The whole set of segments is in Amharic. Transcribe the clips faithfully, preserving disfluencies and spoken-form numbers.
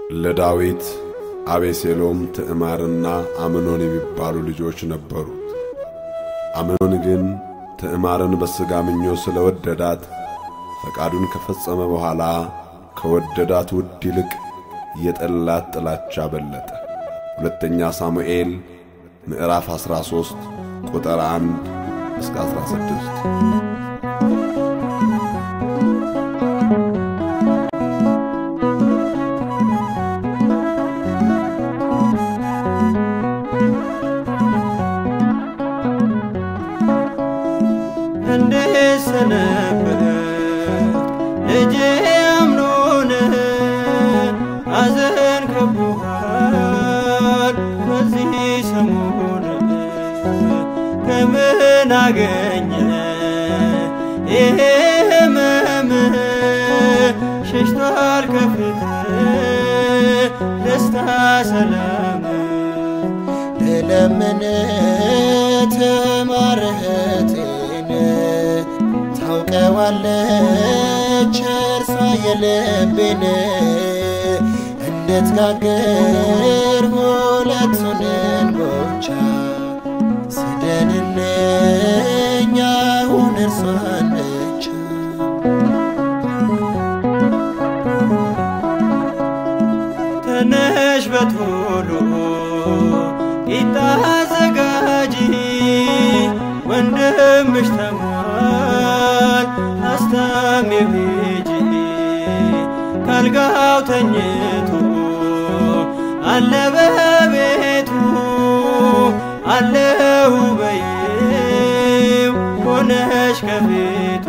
ለዳዊት አቤሴሎም ትዕማርና አምኖን የሚባሉ ልጆች ነበሩት። አምኖን ግን ትዕማርን በሥጋ ምኞት ስለወደዳት ፈቃዱን ከፈጸመ በኋላ ከወደዳት ውድ ይልቅ የጠላት ጥላቻ በለጠ። ሁለተኛ ሳሙኤል ምዕራፍ አስራ ሦስት ቁጥር አንድ እስከ አስራ ስድስት። እንደሰነበረ ልጄ አምኖን አዘን ከቦሃል በዚህ ሰሞን ከምን አገኘ ይሄ ሕመም ሸሽቷል ከፊት ደስታ ሰላም ለለምን ትዕማርህቴን ታውቀዋለች እርሷ የልቤን እንድትጋግር ሁለቱን እንጎቻ ስደንልኝ አሁን እርሷን ብቻ። ተነሽ በቶሎ ቂጣ አዘጋጂ ወንድምሽ ተሟል አስታሚው ሂጂ ካልጋው ተኝቶ አለ በቤቱ አለሁ በይው ሆነሽ ከፊቱ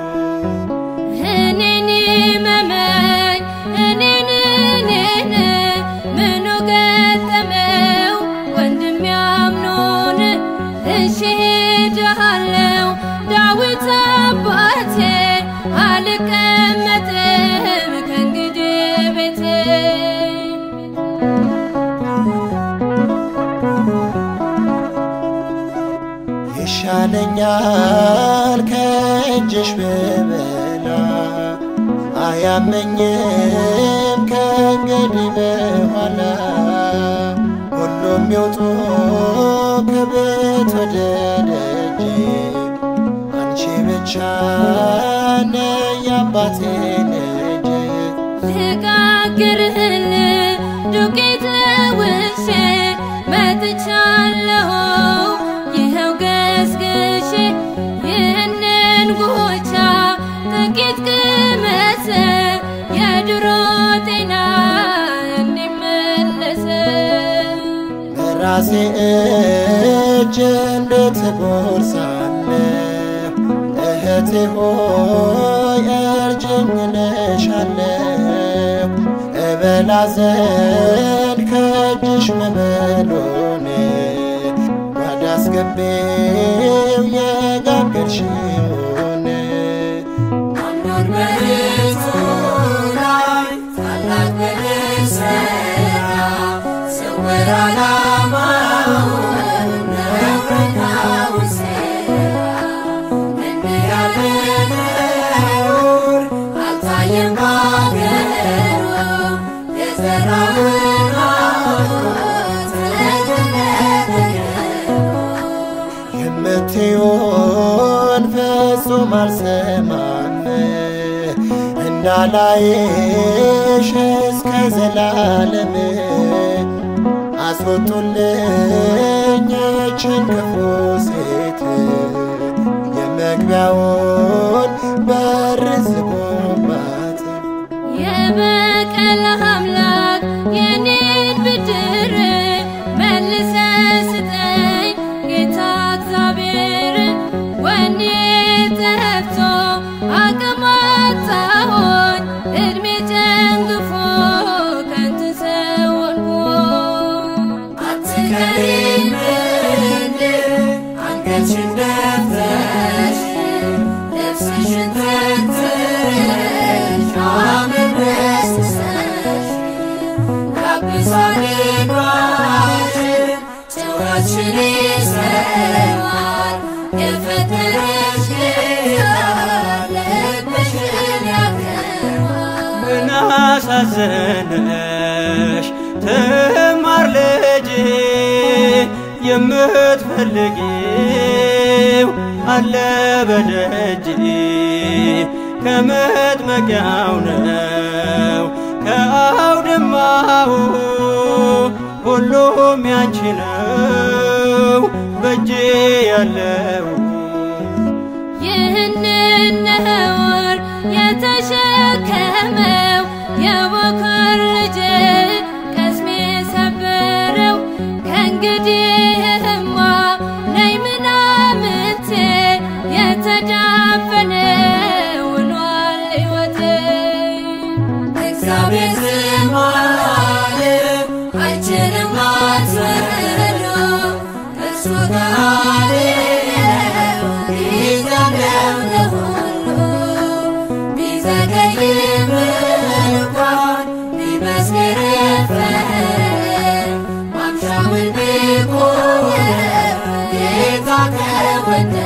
እኔን መመኝ እኔን እኔን ምኑ ገጠመው ወንድም ያምኖን እሺ ሄጃለሁ ዳዊት አባቴ አልቀመጥም ከእንግዲህ ቤቴ ይሻለኛል ከእጅሽ ብበላ አያመኝም ከእንግዲህ በኋላ ሁሉም ይውጡ ከቤት ወደ ደጅ አንቺ ብቻ ነይ አባቴ ልጅ ልጋግርህል ዱቄት ለውሼ መጥቻለሁ ይኸው ገስግሼ ይህንን ጎቻ ጥቂት ቅመስ የድሮ ጤና እንዲመለስ በራሴ እጅ እንዴት ጎርሳለሁ እህቴ ሆይ እርጅኝ እልሻለሁ እበላ ዘንድ ከእጅሽ መበሎን ጓዳ አስገቢው የጋገርሽውን አምኖን በእርሱ ላይ ታላቅ በደል ሠራ ስውር ዓላማውን ነውረኛውን ሴራ እንዲህ ያለ ነውር አልታየም በአገሩ የዘራውን ሐሞት ለገነት የምትሆን ፍጹም አልሰማም እንዳላይሽ እስከ ዘላለም አስወጡልኝ ይህችን ክፉ ሴት የመግቢያውን በር ዝጉባት። የበቀል አምላክ የኔን ብድር መልሰህ ስጠኝ ጌታ እግዚአብሔር ወኔ ጠፍቶ አቅም አጣሁኝ ዕድሜ ጨንግፎ ከንቱ ሰው ሆንኩኝ። አትከሪም እንዴ አንገትሽን ደፍተሽ ልብስሽን ተግተሽ አመድ ረስርሰሽ ጋብዟል እንባሽን ጩኸትሽን ይሰማል የፈጠረሽ ጌታ ልብሽን ያከብራል። ምን አሳዘነ ነሽ ትማር ልጄ የምትፈልጊው አለ በደጅ ከመጥመቂያው ነው ከአውድማው ሁሉም ያንቺ ነው በእጄ ያለው ይህንን ነውር የተሸከመው የበኩር ልጅ ቅስሜ ሰበረው ከእንግዲህማ ነይ ምናምንቴ የተዳፈነ ሆኗል ሕይወቴ እግዚአብሔር ዝም አለ አንቺንም አትበሉ እርሱ ጋር ይዘምረው ለሁሉ ቢዘገይም እንኳን ቢመስል ረፈት ማምሻውን ቢቆም ጌታ ከወደደ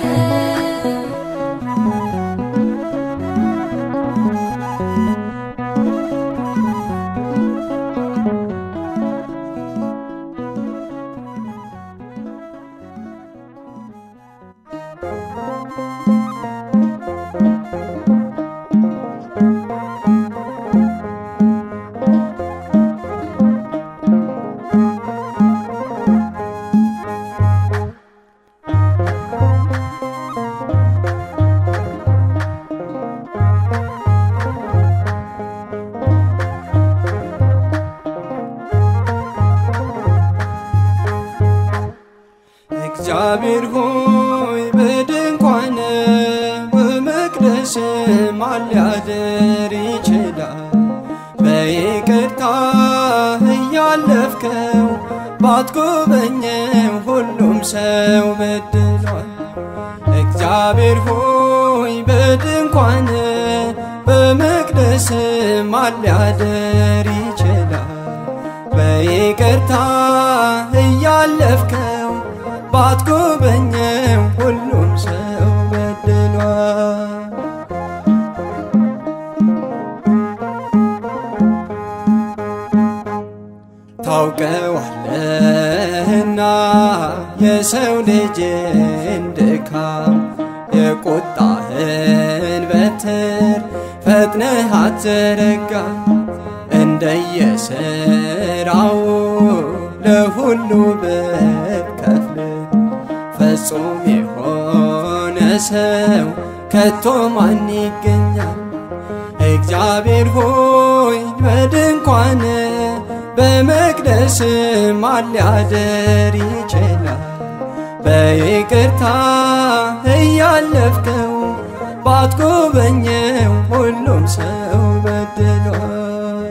እግዚአብሔር ሆይ በድንኳን በመቅደስ ማን ሊያድር ይችላል? በይቅርታ እያለፍከው ባትጎበኘው ሁሉም ሰው በድሏል። እግዚአብሔር ሆይ በድንኳን በመቅደስ ማን ሊያድር ይችላል? በይቅርታ እያለፍከው ባትጎበኘው ሁሉም ሰው በድሏል። ታውቀዋለህና የሰው ልጅን ድካም የቁጣህን በትር ፈጥነህ አትዘረጋም። እንደየሥራው ለሁሉ ብትከፍል ፍጹም የሆነ ሰው ከቶ ማን ይገኛል? እግዚአብሔር ሆይ በድንኳን በመቅደስ ማን ሊያድር ይችላል? በይቅርታ እያለፍከው ባትጎበኘው ሁሉም ሰው በድሏል።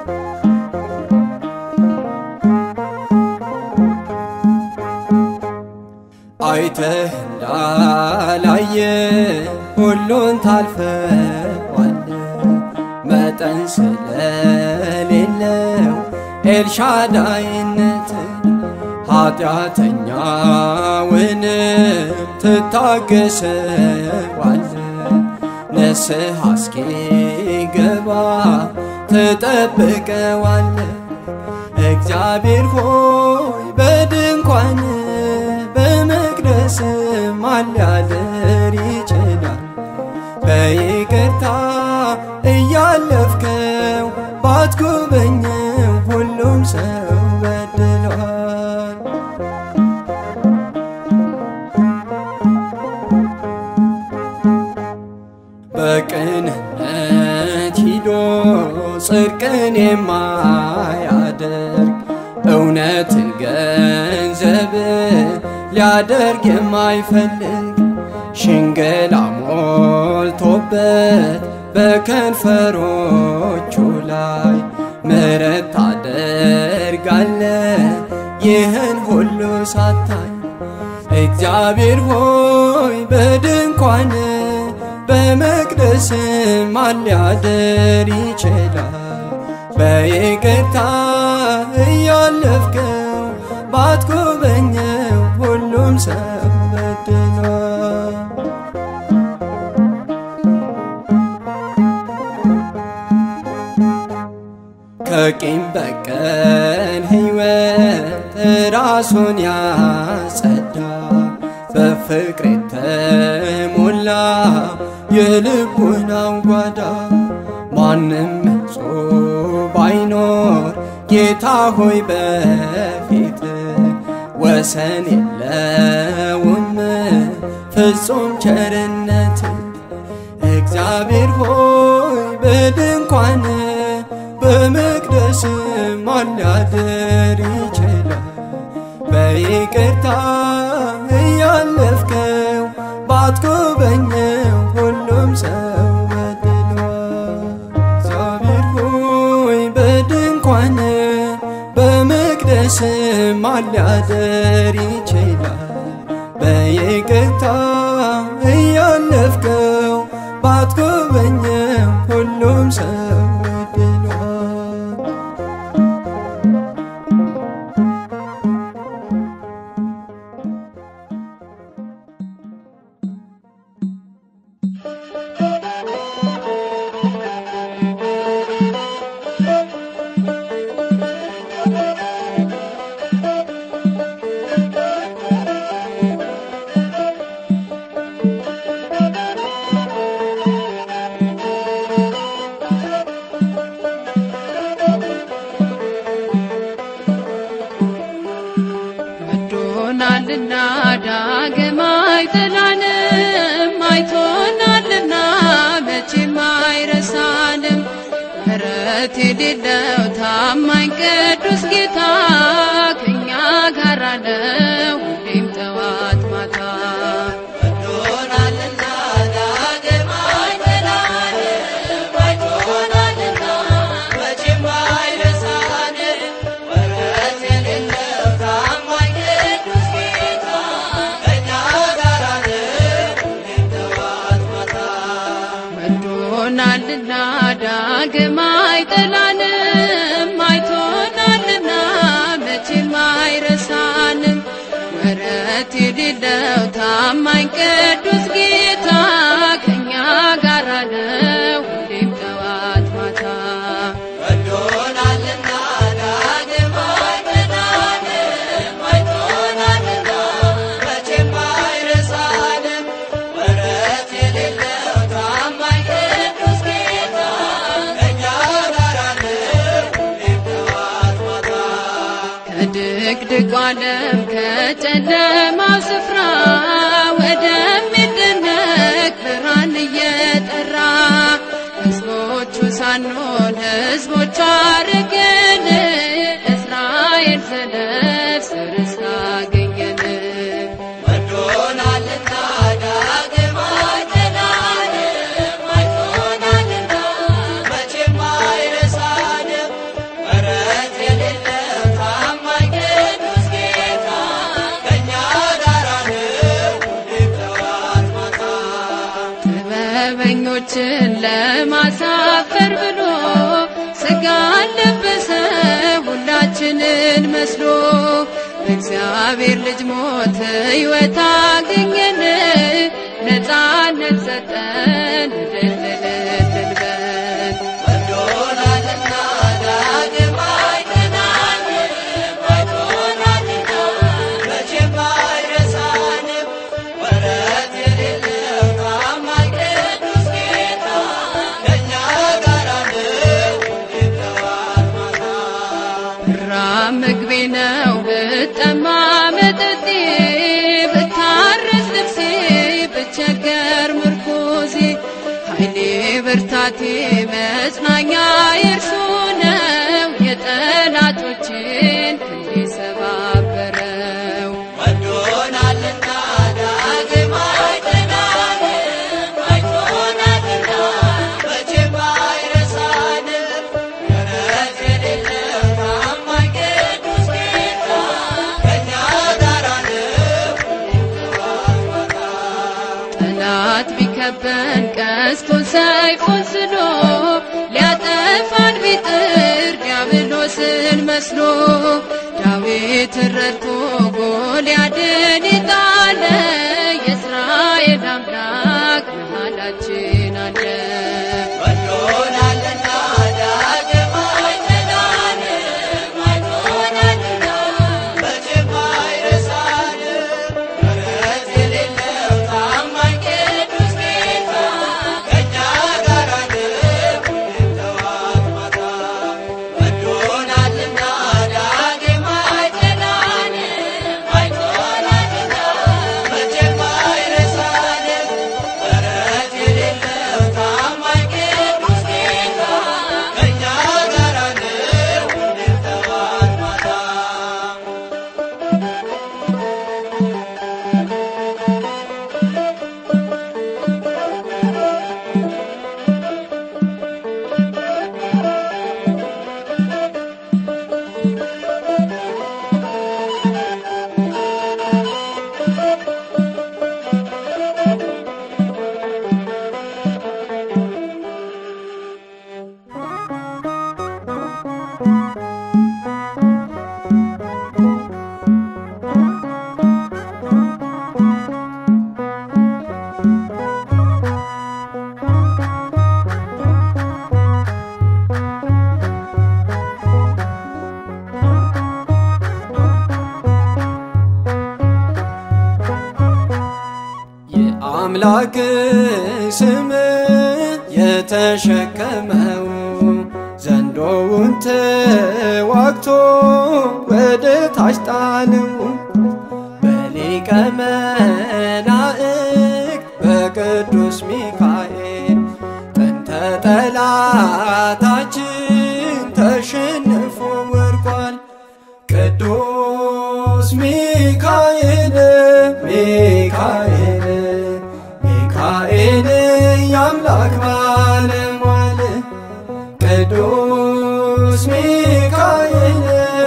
አይተህ እንዳላየ ሁሉን ታልፈዋለህ። መጠን ስለሌለው ኤልሻዳይነት ኃጢአተኛውን ትታገሰዋለህ። ንስሐ እስኪገባ ትጠብቀዋለህ። እግዚአብሔር ሆይ በድንኳን በመቅደስ ማን ሊያድር ይችላል? በይቅርታ እያለፍከው ባትጎበኘው ሁሉም ሰው በድሏል። በቅንነት ሂዶ ጽድቅን የማያደርግ እውነትን ገንዘብ ሊያደርግ የማይፈልግ ሽንገላ ሞልቶበት በከንፈሮቹ ላይ ምሕረት ታደርጋለህ ይህን ሁሉ ሳታይ። እግዚአብሔር ሆይ በድንኳን በመቅደስ ማን ሊያድር ይችላል? በይቅርታ እያለፍከው ባትጎበኘው ሁሉም ሰው በድሏል። ከቂም በቀል ሕይወት ራሱን ያጸዳ በፍቅር የተሞላ የልቡናው ጓዳ ማንም ንጹሕ ባይኖር ጌታ ሆይ በፊት ወሰን የለውም ፍጹም ቸርነት እግዚአብሔር ሆይ በድንኳን በመቅደስ ማን ሊያድር ይችላል? በይቅርታ እያለፍከው ባትጎበኘው ሁሉም ሰው በድሏል። እግዚአብሔር ሆይ በድንኳን በመቅደስ ማን ሊያድር ይችላል? በይቅርታ እያለፍከው ባትጎበኘው ሁሉም ሰው ዳግም አይጥላንም አይቶናልና መቼም አይረሳንም ምሕረት የሌለው ታማኝ ቅዱስ ጌታ ከእኛ ጋር ነው ሁሌም ጠዋት ማታ ወዶናልና ዳግም አይጥላንም አይቶናልና መቼም አይረሳንም ምሕረት የሌለው ታማኝ ቅዱስ ጌታ ከእኛ ጋር ነው ሁሌም ጠዋት ማታ ወዶናልና ዳግም አይጥላንም አይቶናልና መቼም አይረሳንም ምሕረት የሌለው ታማኝ ቅዱስ ጌታ ከእኛ ጋር ነው ሁሌም ጠዋት ማታ ወዶናልና ዳግም አይጥላንም አይቶናልና መቼም አይረሳንም ምሕረት የሌለው ታማኝ ቅዱስ ጌታ ከእኛ ጋር ነው ሁሌም ጠዋት ማታ ከድቅድቁ ዓለም ከጨለማው ስፍራ ወደሚደነቅ ብርሃን እየጠራ ሕዝቦቹ ሳንሆን ሕዝቦቹ አረገን እስራኤል ዘለፍ ርስት አገኘን ወዶናልና ዳግም አይጥላንም አይቶናልና መቼም አይረሳንም ምሕረት የሌለው ታማኝ ቅዱስ ጌታ ከእኛ ጋር ነው ሁሌም ጠዋት ማታ ጥበበኞችን ለማሳፈር ብሎ ሥጋን ለበሰ ሁላችንን መስሎ በእግዚአብሔር ልጅ ሞት ሕይወት አገኘን ነፃነት ሰጠን እልል እልል በል ወዶናልና ዳግም አይጥላንም አይቶናልና መቼም አይረሳንም ምሕረት የሌለው ታማኝ ቅዱስ ጌታ ከእኛ ጋር ነው ሁሌም ጠዋት ማታ ብራብ ምግቤ ነው ብጠማ መጠጤ ብታረስ ልብሴ ብቸገር ምርኩዜ ኃይሌ ብርታቴ መጽናኛ የእርሱ ነው የጠላቶቼን ክንዴ ሰባበረው ወዶናልና ዳግም አይጥላንም አይቶናልና መቼም አይረሳንም ምሕረት የሌለው ታማኝ ቅዱስ ጌታ ከእኛ ጋር ነው ሁሌም ጠዋት ማታ ጠላት ቢከበን ቀስቱን ሰይፉን ስሎ ሊያጠፋን ቢጥር ዲያብሎስን መስሎ ዳዊትን ረድቶ ጎልያድን የጣለ የእስራኤል አምላክ መሃላችን አለ ወዶናልና ዳግም አይጥላንም የአምላክ ስም የተሸከመው ዘንዶውን ተዋግቶ ወደ ታች ጣለው። በሊቀ መላእክት በቅዱስ ሚካኤል ጥንተ ጠላታችን ተሸንፎ ወድቋል። ቅዱስ ሚካኤል ሚካኤል ሚካኤል የአምላክ ባለሟል ቅዱስ ሚካኤል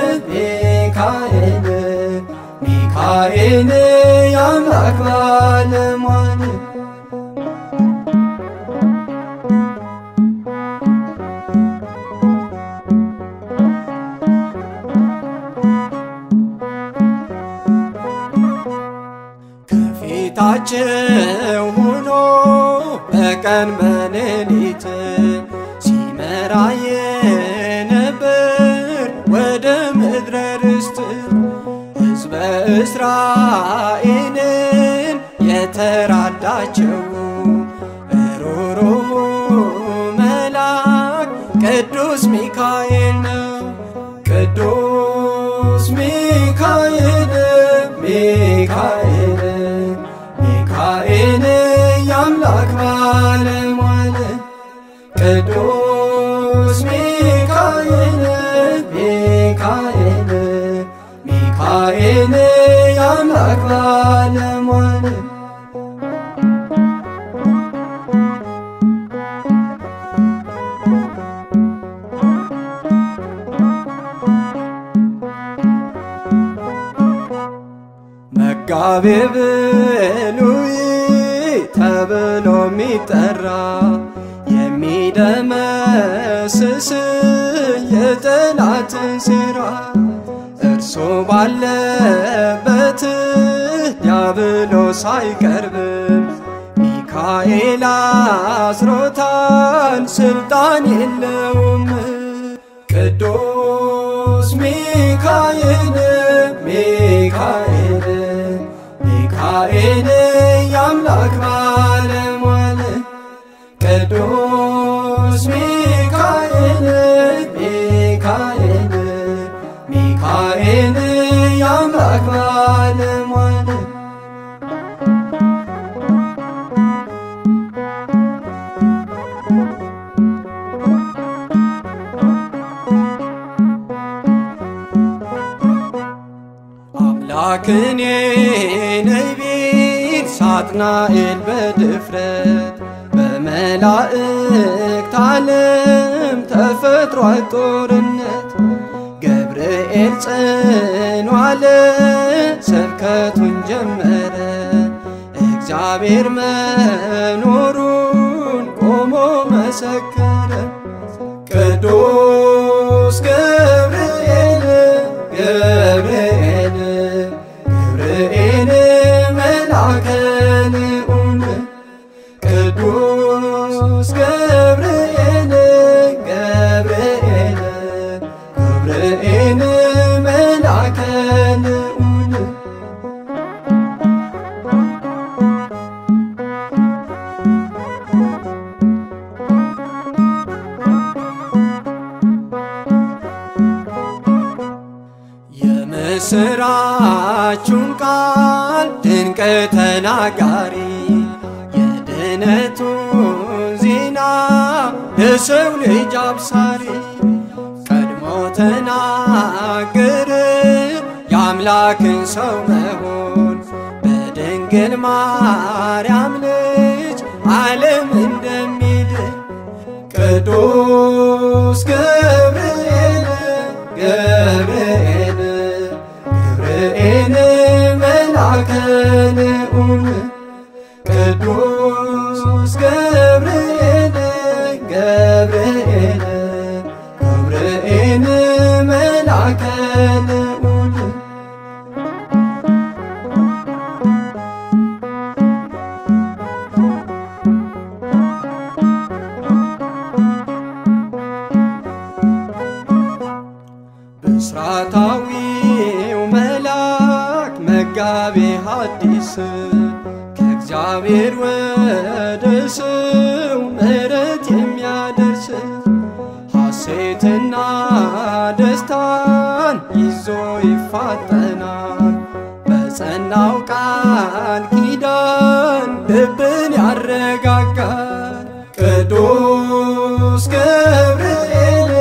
ሚካኤል ሚካኤል የአምላክ ባለሟል ከፊታቸው ሆኖ በቀን በሌሊት ሲመራ የነበር ወደ ምድረ ርስት ሕዝበ እስራኤልን የተራዳቸው ሩሩ መልአክ ቅዱስ ሚካኤል ነው። ቅዱስ ሚካኤል ሚካኤል ሚካኤል የአምላክ ባለሟል ቅዱስ ሚካኤል ሚካኤል ሚካኤል የአምላክ ባለሟል መጋቤ ብሉይ ተብሎ ሚጠራ የሚደመስስ የጠላትን ሴራ እርሱ ባለበት ዲያብሎስ አይቀርብም። ሚካኤል አስሮታል ስልጣን የለውም። ቅዱስ ሚካኤል ሚካኤል ሚካኤል የአምላክ ባለሟል ቅዱስ ሚካኤል ሚካኤል ሚካኤል የአምላክ ባለሟል አምላክን ነይ ቢል ሳጥናኤል በድፍረት በመላእክት ዓለም ተፈጥሯል ጦርነት። ገብርኤል ጽኑ አለ ስብከቱን ጀመረ እግዚአብሔር መኖሩን ቆሞ መሰከረ። ቅዱስ ገብርኤል ገብርኤል ገብርኤል መልአከ ልዑል ቅዱስ ገብርኤል ገብርኤል ገብርኤል መልአከ ልዑል የምስራቹን ቃል ድንቅ ተናጋሪ የድነቱን ዜና ለሰው ልጅ አብሳሪ ቀድሞ ተናገረ የአምላክን ሰው መሆን በድንግል ማርያም ልጅ ዓለም እንደሚድን። ቅዱስ ገብርኤል ገብርኤል ገብርኤል መልአከ ልዑል ቅዱስ ገብርኤል ገብርኤል ገብርኤል መልአከ ልዑል ብስራታዊው መልአክ መጋቤ ሐዲስ ከእግዚአብሔር ሐሴትና ደስታን ይዞ ይፋጠናል። በጸናው ቃል ኪዳን ልብን ያረጋጋል። ቅዱስ ገብርኤል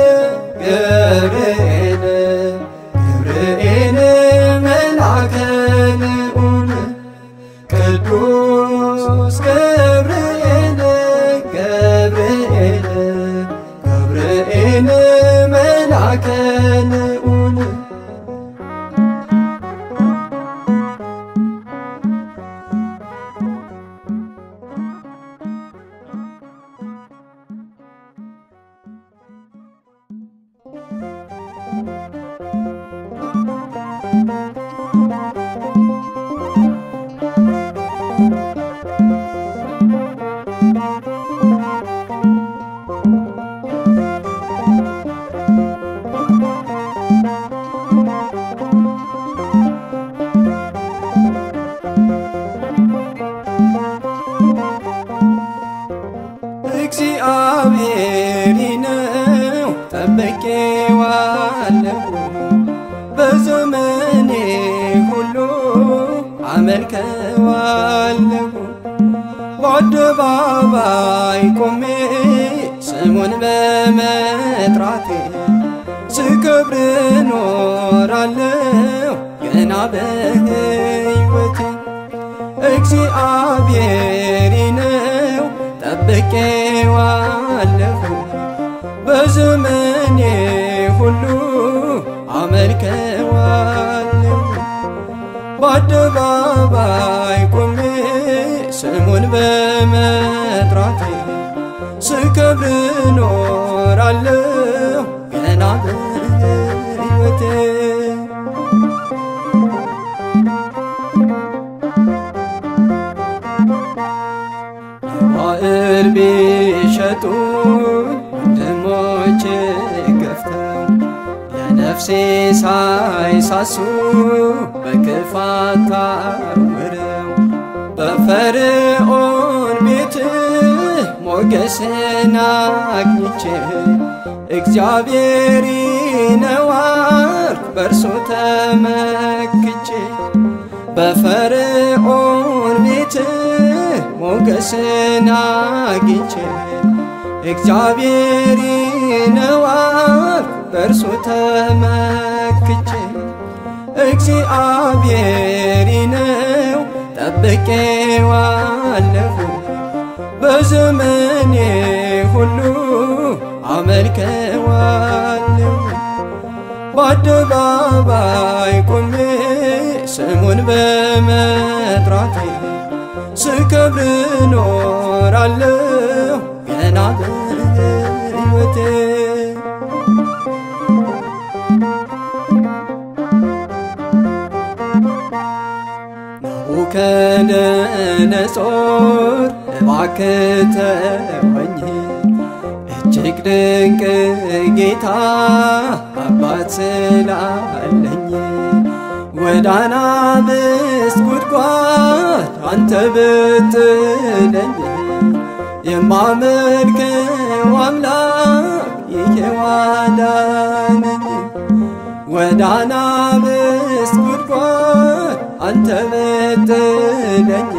ገብርኤል ገብርኤል መልአከ ልዑል ቅዱስ ገብርኤል ገብርኤል ገብርኤል መልአከ ልዑል እግዚአብሔር ነው ጠብቄዋለሁ በዘመኔ ሁሉ አመልከዋለሁ። በአደባባይ ቆሜ ስሙን በመጥራቴ ስከብር ኖራለሁ ገና በሕይወቴ። እግዚአብሔር ነው ጠብቄዋለሁ በዘመኔ ሁሉ አመልከዋለሁ። በአደባባይ ቆሜ ስሙን በመጥራቴ ስከብር ኖራለሁ ገና በሕይወቴ። ባዕር ቢሸጡኝ ወንድሞቼ ገፍተው ለነፍሴ ሳይሳሱ በክፋት ታውረው በፈርዖን ቤት ሞገስን አግኝቼ እግዚአብሔር ነው አልኩ በእርሱ ተመክቼ። በፈርዖን ቤት ሞገስን አግኝቼ እግዚአብሔር ነው አልኩ በእርሱ ተመክቼ። እግዚአብሔር ነው ጠብቄዋለሁ በዘመኔ ሁሉ አመልከዋለሁ። በአደባባይ ቆሜ ስሙን በመጥራቴ ስከብር ኖራለሁ ገና በሕይወቴ። ናቡከደነፆር እባክህ ተወኝ እጅግ ድንቅ ጌታ አባት ስላለኝ። ወደ አናብስት ጉድጓድ አንተ ብትጥለኝ የማመልከው አምላክ ይሄው አዳነኝ። ወደ አናብስት ጉድጓድ አንተ ብትጥለኝ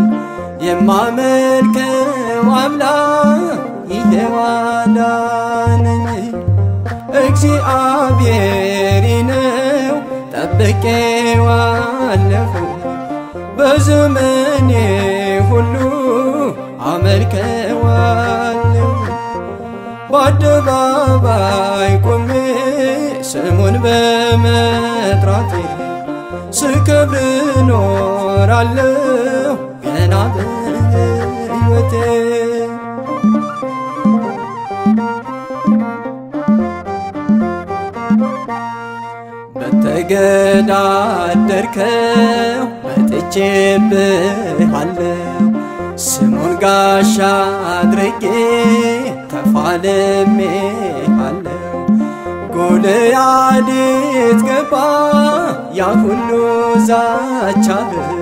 የማመልከው አምላክ ይሄው አዳነኝ። እግዚአብሔር ነው ጠብቄዋለሁ በዘመኔ ሁሉ አመልከዋለሁ። በአደባባይ ቆሜ ስሙን በመጥራቴ ስከብር ኖራለሁ ገና በሕይወቴ። በተገዳደርከው መጥቼብሃለሁ ስሙን ጋሻ አድርጌ ተፋልሜሃለሁ። ጎልያድ ገባ ያ ሁሉ ዛቻህ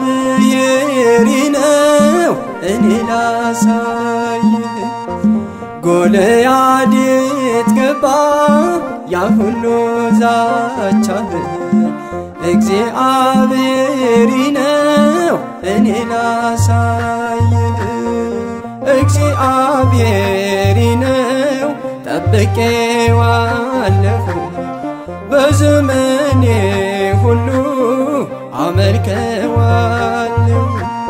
እግዚአብሔር ነው እኔ ላሳይህ። ጎልያድ ገባ ያ ሁሉ ዛቻህ እግዚአብሔር ነው እኔ ላሳይህ እግዚአብሔር ነው ጠብቄዋለሁ በዘመኔ ሁሉ አመልከዋለሁ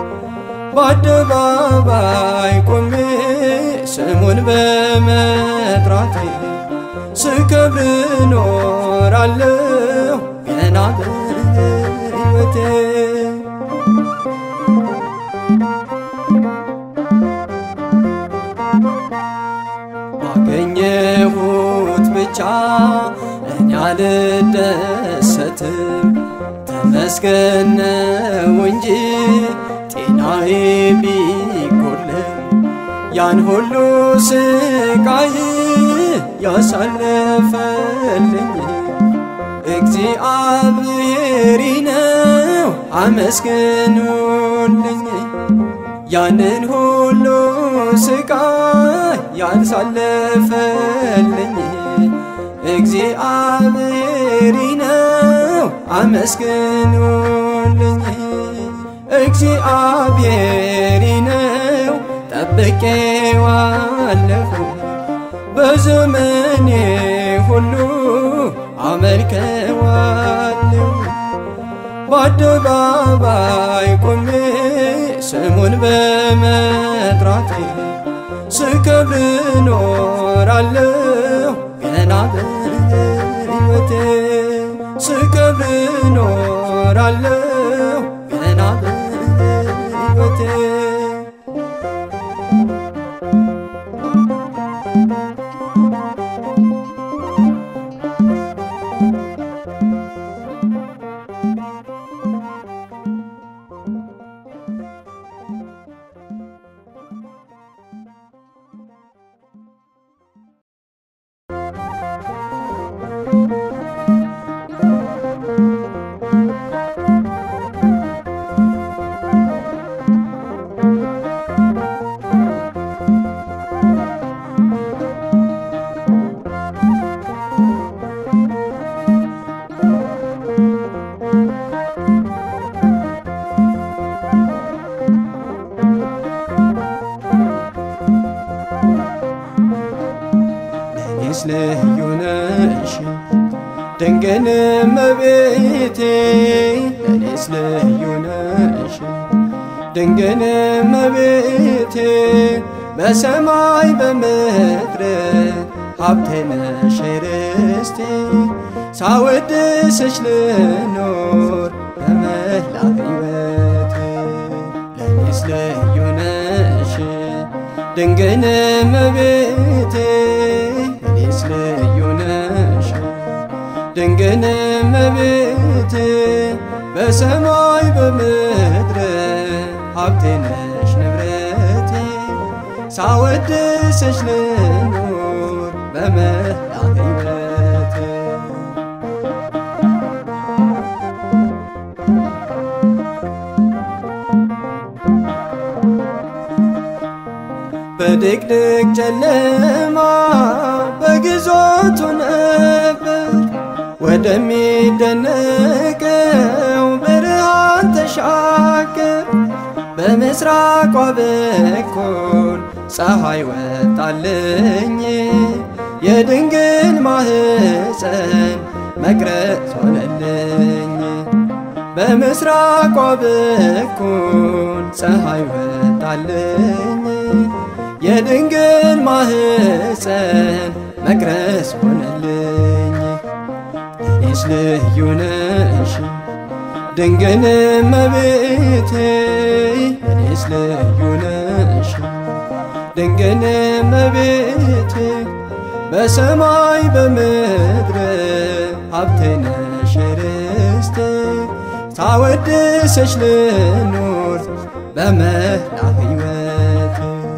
በአደባባይ ቆሜ ስሙን በመጥራቴ ስከብር ኖራለሁ ገና በሕይወቴ ባገኘሁት ብቻ እኔ አልደሰትም ተመስገን ነው እንጂ ጤናዬ ቢጎልም ያን ሁሉ ስቃይ ያሳለፈልኝ እግዚአብሔር ነው አመስግኑልኝ ያንን ሁሉ ስቃይ ያሳለፈልኝ እግዚአብሔር ነው አመስግኑልኝ እግዚአብሔር ነው ጠብቄዋለሁ በዘመኔ ሁሉ አመልከዋለሁ በአደባባይ ቆሜ ስሙን በመጥራቴ ስከብር ኖራለሁ ገና በሕይወቴ ስከብር ኖራለሁ ገና በሕይወቴ ልዩ ነሽ ድንግል እመቤቴ ለኔስ ልዩ ነሽ ድንግል እመቤቴ በሰማይ በምድር ሀብቴ ነሽ ርስቴ ሳወድስሽ ልኖር በመላ ሕይወቴ ለኔስ ልዩ ነሽ ድንግል እመቤቴ ለኔስ ልዩ ነሽ ድንግል እመቤቴ በሰማይ በምድር ሀብቴ ነሽ ንብረቴ ሳወድስሽ ልኖር በመላ ሕይወቴ በድቅድቅ ጨለማ በግዞቱ ነበር ወደሚደነቀው ብርሃን ተሻገር በምስራቋ በኩል ፀሐይ ወጣልኝ የድንግል ማህፀን መቅረዝ ሆነልኝ በምስራቋ በኩል ፀሐይ ወጣልኝ የድንግል ማህፀን መቅረዝ ሆነልኝ ለኔስ ልዩ ነሽ ድንግል እመቤቴ ለኔስ ልዩ ነሽ ድንግል እመቤቴ በሰማይ በምድር ሀብቴ ነሽ ርስቴ ሳወድስሽ ልኖር በመላ ሕይወቴ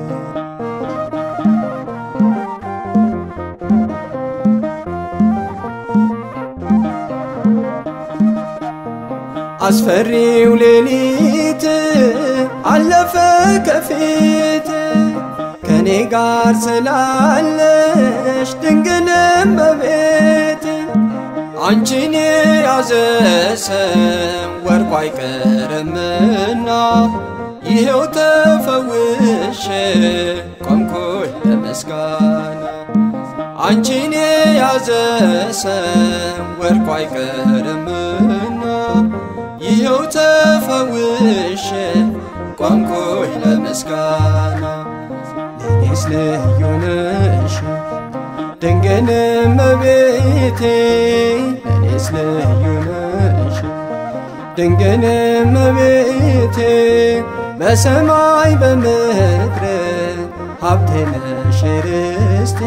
አስፈሪው ሌሊት አለፈ ከፊት ከኔ ጋር ስላለሽ ድንግል እመቤቴ አንቺን የያዘ ሰው ወርቁ አይቀርምና ይኸው ተፈውሼ ቆምኩኝ ለምስጋና አንቺን የያዘ ሰው ወርቁ አይቀርምና ይኸው ተፈውሼ ቆምኩኝ ለምስጋና ለኔስ ልዩ ነሽ ድንግል እመቤቴ ለኔስ ልዩ ነሽ ድንግል እመቤቴ በሰማይ በምድር ሀብቴ ነሽ ርስቴ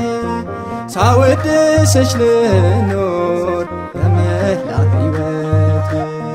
ሳወድስሽ ልኖር በመላ ሕይወቴ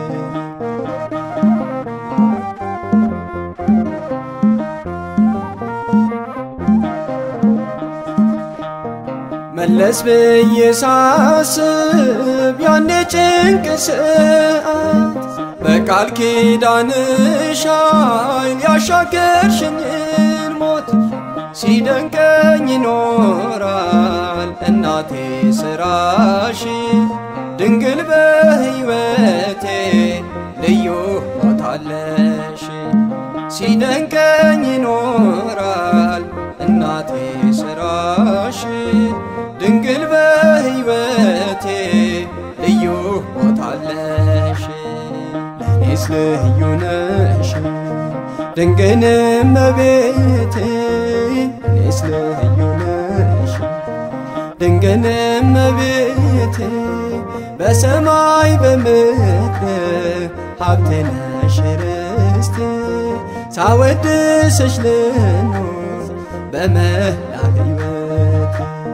መለስ ብዬ ሳስብ ያኔ ጭንቅ ሰዓት በቃል ኪዳንሽ ኃይል ያሻገርሽኝን ሞት ሲደንቀኝ ይኖራል እናቴ ስራሽ ድንግል በሕይወቴ ልዩ ቦታ አለሽ ሲደንቀኝ ይኖራል እናቴ ስራሽ ድንግል በሕይወቴ ልዩ ቦታ አለሽ ለኔስ ልዩ ነሽ ድንግል እመቤቴ ለኔስ ልዩ ነሽ ድንግል እመቤቴ በሰማይ በምድር ሀብቴ ነሽ ርስቴ ሳወድስሽ ልኖር በመላ ሕይወቴ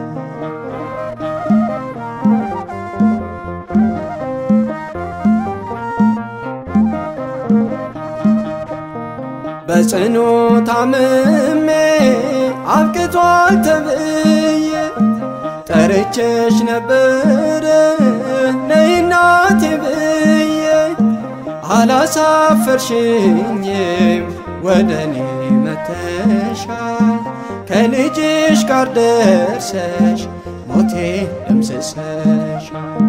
በጽኑ ታምሜ አብቅቷል ተብዬ ጠርቼሽ ነበረ ነይ እናቴ ብዬ አላሳፈርሽኝም ወደኔ መተሻል ከልጅሽ ጋር ደርሰሽ ሞቴ ደምስሰሻል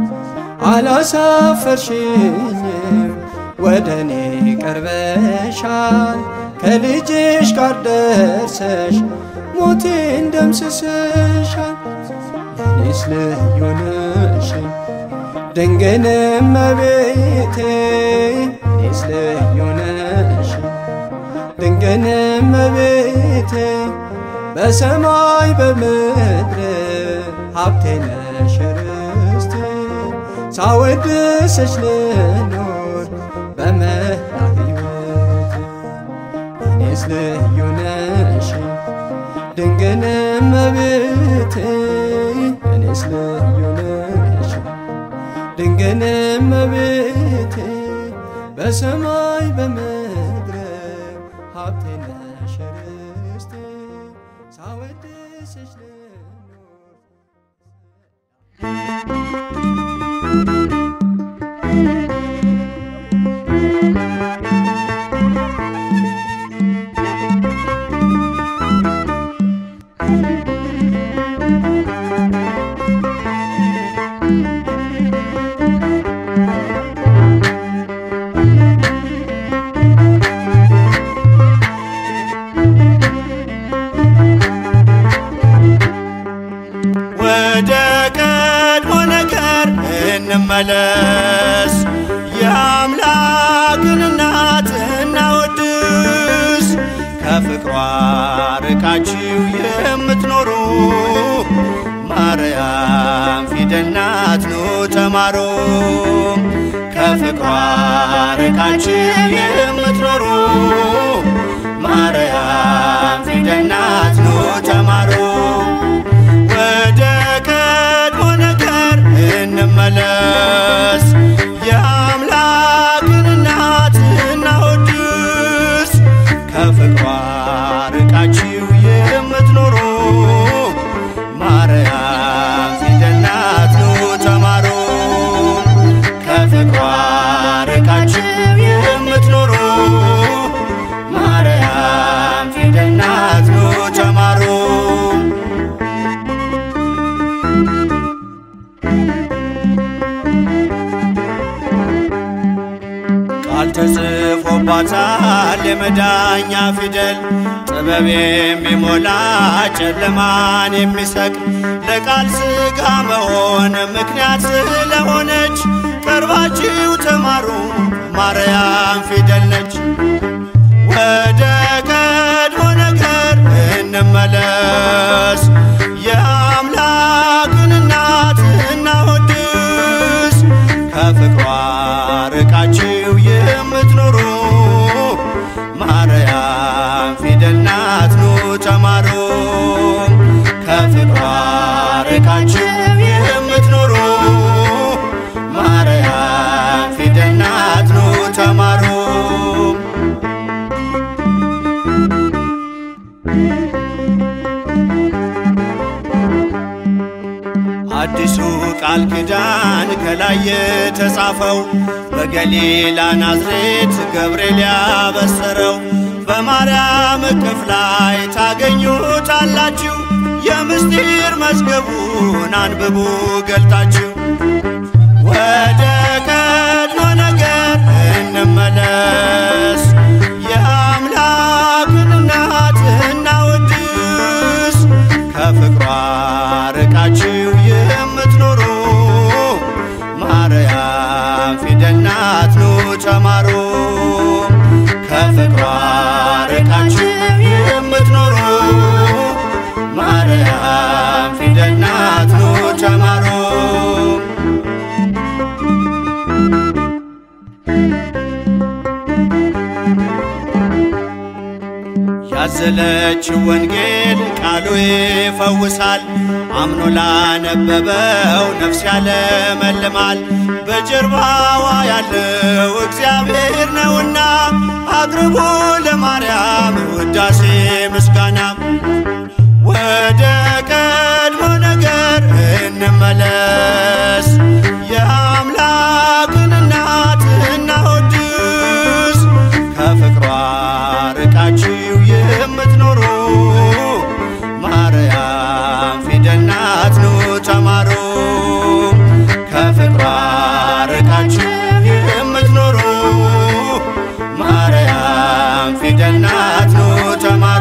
አላሳፈርሽኝም ወደኔ ቀርበሻል ከልጅሽ ጋር ደርሰሽ ሞቴን ደምስሰሻል ለኔስ ልዩ ነሽ ድንግል እመቤቴ ለኔስ ልዩ ነሽ ድንግል እመቤቴ በሰማይ በምድር ሀብቴ ነሽ ርስቴ ሳወድስሽ ልኖር በመላ ሕይወቴ ለኔስ ልዩ ነሽ ድንግል እመቤቴ ለኔስ ልዩ ነሽ ድንግል እመቤቴ በሰማይ በምድር ሀብቴ ነሽ ርስቴ ሳወድስሽ ልኖር እንመለስ የአምላክን እናት እናወድስ ከፍቅሯ ርቃችሁ የምትኖሩ ማርያም ፊደል ናት ኑ ተማሩ ከፍቅሯ ርቃችሁ የምትኖሩ ማርያም ፊደል ናት ኑ ተማሩ ወደ ቀድሞ ነገር እንመለስ የአምላክን እናት እናወድስ ከፍቅሯ ርቃችሁ የምትኖሩ ማርያም ፊደል ናት ኑ ተማሩ ከፍቅሯ ርቃችሁ የምትኖሩ ማርያም ፊደል ናት ኑ ተማሩ ይቀርቧታል የመዳኛ ፊደል ጥበብ የሚሞላ ጨለማን የሚሰቅ ለቃል ሥጋ መሆን ምክንያት ስለሆነች ቀርባችሁ ተማሩ ማርያም ፊደል ነች። ወደ ቀድሞ ነገር እንመለስ የአምላክን እናት እናወድስ ከፍቅሯ ርቃችሁ የምትኖሩ ማርያም ፊደል ናት ኑ ተማሩ ከፍቅሯ ርቃችሁ የምትኖሩ ማርያም ፊደል ናት ኑ ተማሩ። አዲሱ ቃል ኪዳን ከላይ የተጻፈው በገሊላ ናዝሬት ገብርኤል ያበሰረው በማርያም እቅፍ ላይ ታገኙታላችሁ። የምስጢር መዝገቡን አንብቡ ገልጣችሁ ወደ ቀድሞ ነገር እንመለስ የአምላክን እናት እናወድስ ከፍቅሯ ርቃችሁ የምትኖሩ ማርያም ፊደል ናት ኑ ተማሩ ከፍቅሯ ርቃችሁ የምትኖሩ ማርያም ፊደል ናት ኑ ተማሩ። ያዘለችው ወንጌል ቃሉ ይፈውሳል አምኖ ላነበበው ነፍስ ያለመልማል። በጀርባዋ ያለው እግዚአብሔር ነውና አቅርቡ ለማርያም ውዳሴ ምስጋና። ወደ ቀድሞ ነገር እንመለስ የአምላክን እናት እናወድስ ከፍቅሯ ርቃችሁ የምትኖሩ ማርያም ፊደል ናት ኑ ተማሩ ከፍቅሯ ርቃችሁ የምትኖሩ ማርያም ፊደል ናት ኑ ተማሩ።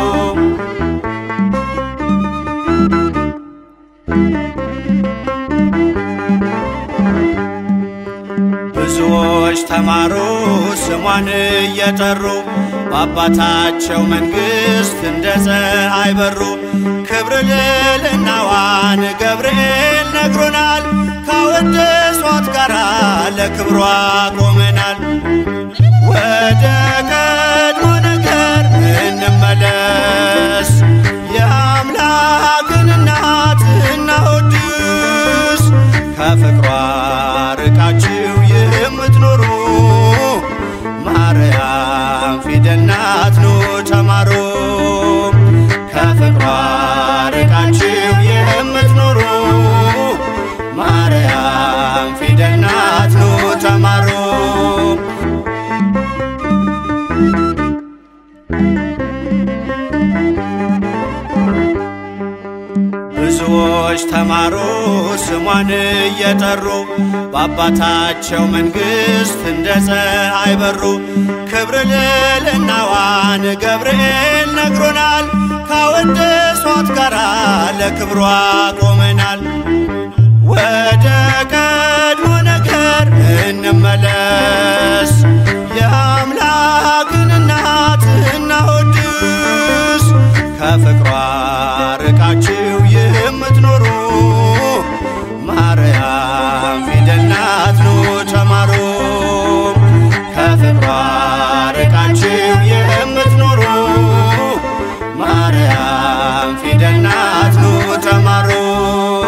ብዙዎች ተማሩ ስሟን እየጠሩ በአባታቸው መንግሥት እንደ ፀሐይ በሩ። ክብር ልዕልናዋን ገብርኤል ነግሮናል ካወደሷት ጋራ ለክብሯ ቆመናል። ወደ ቀድሞ ነገር እንመለስ የአምላክን እናት እናወድስ ከፍቅሯ ርቃችሁ የምትኖሩ ማርያም ፊደል ናት ኑ ተማሩ ከፍቅሯ ርቃችሁ የምትኖሩ ማርያም ፊደል ናት ኑ ተማሩ። ብዙዎች ተማሩ ስሟን እየጠሩ በአባታቸው መንግሥት እንደ ፀሐይ በሩ። ክብር ልዕልናዋን ገብርኤል ነግሮናል ካወደሷት ጋራ ለክብሯ ቆመናል። ወደ ቀድሞ ነገር እንመለስ የአምላክን እናት እናወድስ ከፍቅሯ ርቃችሁ የምትኖሩ ማርያም ፊደል ናት ኑ ተማሩ ከፍቅሯ ርቃችሁ የምትኖሩ ማርያም ፊደል ናት ኑ ተማሩ።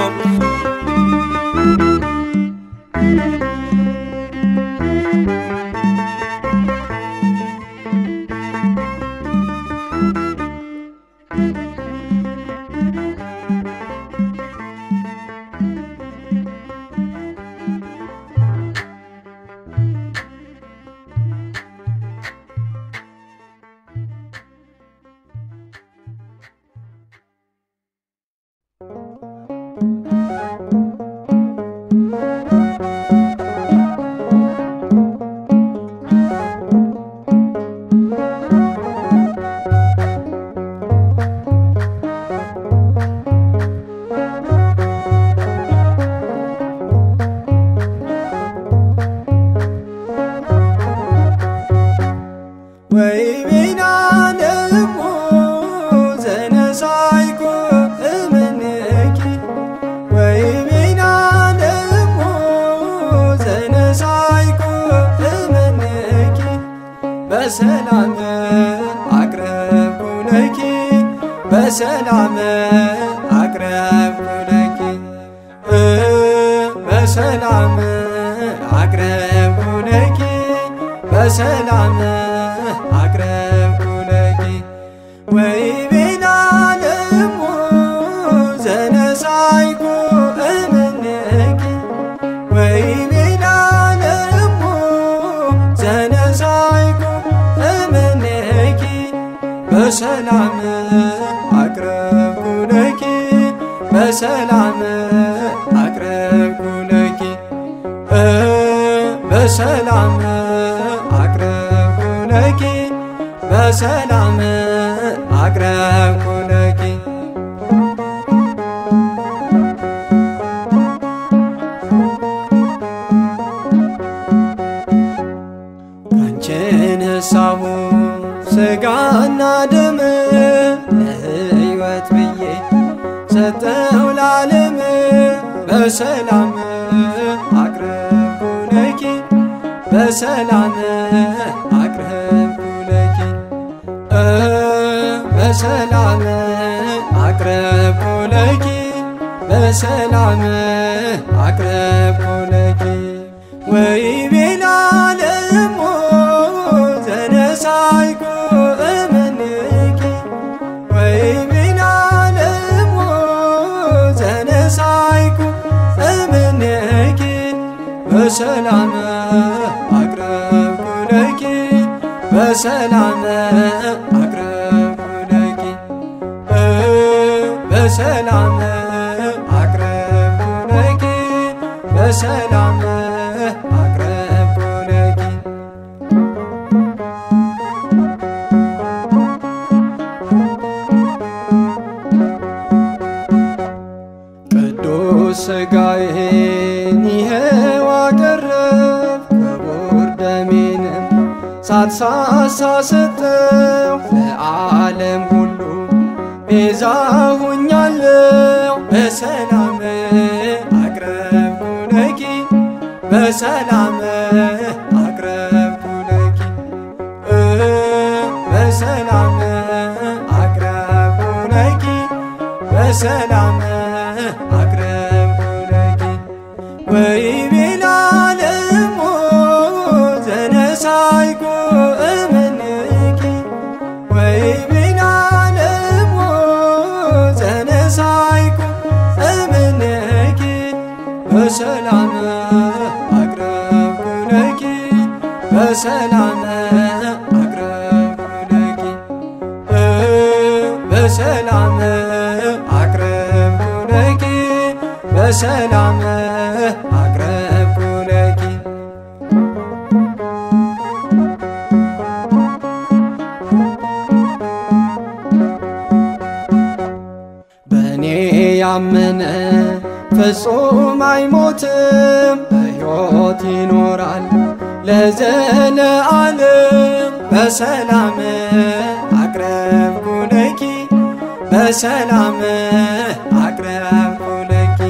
በሰላም አቅረብኩ ለኪ በሰላም አቅረብኩ ለኪ በሰላም አቅረብኩ ለኪ በሰላም አቅረብኩ ለኪ ወይቤላ ለሙ ዘነሳይኩ እምኔኪ ወይቤላ ለሙ ዘነሳይኩ እምኔኪ በሰላም አቅረብኩ ለኪ በሰላም አቅረብኩ ለኪ በሰላም አቅረብኩ ለኪ በሰላም አቅረብኩ ለኪ ካንቺ ነሳሁ ሥጋና ደም ለሕይወት ብዬ ሰጠው ለዓለም በሰላም አቅረብኩ ለኪ በሰላም አቅረብኩ ለኪ በሰላም አቅረብኩ ለኪ በሰላም አቅረብኩ ለኪ ወይቤላ ለሙ ዘነሳይኩ እምኔኪ ወይቤላ ለሙ ዘነሳይኩ እምኔኪ በሰላም አቅረብኩ ለኪ በሰላም አቅረብኩ ለኪ በሰላም አቅረብኩ ለኪ በሰላም አቅረብኩ ለኪ ቅዱስ ሥጋዬን ይኸው አቀረብኩ ክቡር ደሜንም ሳትሳሳ ሰጠው ለዓለም ሁሉ ቤዛ ሆኛለሁ በሰላም አቅረብኩ ለኪ በሰላም አቅረብኩ ለኪ በሰላም አቅረብኩ ለኪ በሰላም አቅረብኩ ለኪ ወይቤላ ለሙ ዘነሳይኩ እምኔኪ ወይቤላ ለሙ ዘነሳይኩ እምኔኪ በሰላም አቅረብኩ ለኪ በሰላም አቅረብኩ ለኪ በሰላም አቅረብኩ ለኪ በሰላም አቅረብኩ ለኪ በእኔ ያመነ ፍጹም አይሞትም በሕይወት ይኖራል ለዘለዓለም በሰላም አቅረብኩ ለኪ በሰላም አቅረብኩ ለኪ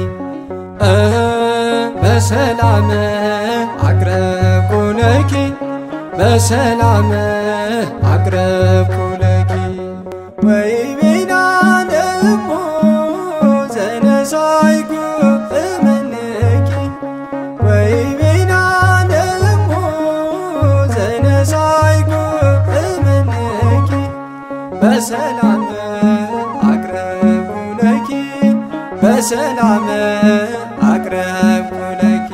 በሰላም አቅረብኩ ለኪ በሰላም አቅረብኩ ለኪ ወይቤላ ለሙ ዘነሳይኩ እምኔኪ ወይቤላ ለሙ ዘነሳይኩ እምኔኪ በሰላም አቅረብኩ ለኪ በሰላም አቅረብኩ ለኪ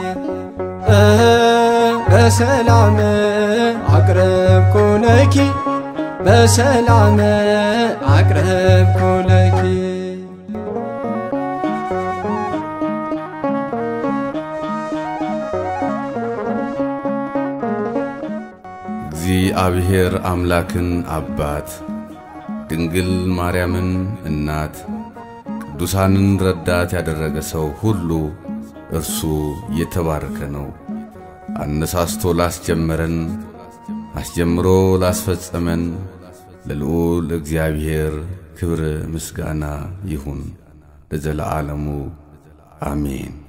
በሰላም አቅረብኩ ለኪ በሰላም አቅረብኩ ለኪ እግዚአብሔር አምላክን አባት ድንግል ማርያምን እናት ቅዱሳንን ረዳት ያደረገ ሰው ሁሉ እርሱ የተባረከ ነው። አነሳስቶ ላስጀመረን አስጀምሮ ላስፈጸመን ለልዑል እግዚአብሔር ክብር ምስጋና ይሁን ለዘለዓለሙ አሜን።